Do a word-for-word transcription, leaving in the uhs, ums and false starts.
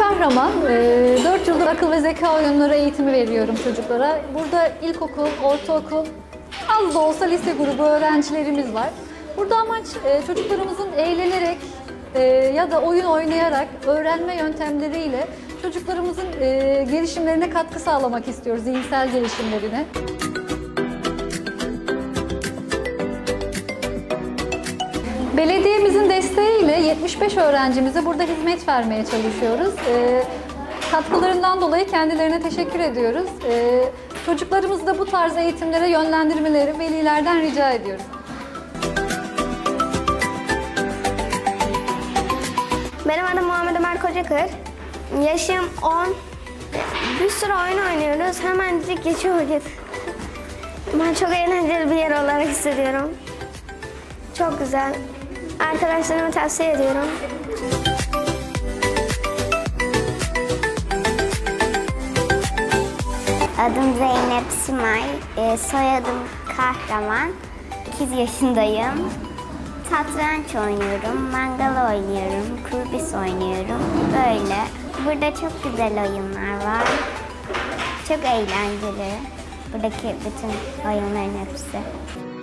Kahraman. dört yıldır akıl ve zeka oyunları eğitimi veriyorum çocuklara. Burada ilkokul, ortaokul, az da olsa lise grubu öğrencilerimiz var. Burada amaç çocuklarımızın eğlenerek ya da oyun oynayarak öğrenme yöntemleriyle çocuklarımızın gelişimlerine katkı sağlamak istiyoruz, zihinsel gelişimlerine. Belediyemizin desteğiyle yetmiş beş öğrencimize burada hizmet vermeye çalışıyoruz. E, katkılarından dolayı kendilerine teşekkür ediyoruz. E, çocuklarımızı da bu tarz eğitimlere yönlendirmeleri velilerden rica ediyoruz. Benim adım Muhammed Ömer Kocakır. Yaşım on. Bir sürü oyun oynuyoruz. Hemencik geçiyor vakit. Ben çok eğlenceli bir yer olarak hissediyorum. Çok güzel. Arkadaşlarıma tavsiye ediyorum. Adım Zeynep Simay, e, soyadım Kahraman. sekiz yaşındayım. Satranç oynuyorum, mangal oynuyorum, kurbis oynuyorum. Böyle. Burada çok güzel oyunlar var. Çok eğlenceli. Buradaki bütün oyunların hepsi.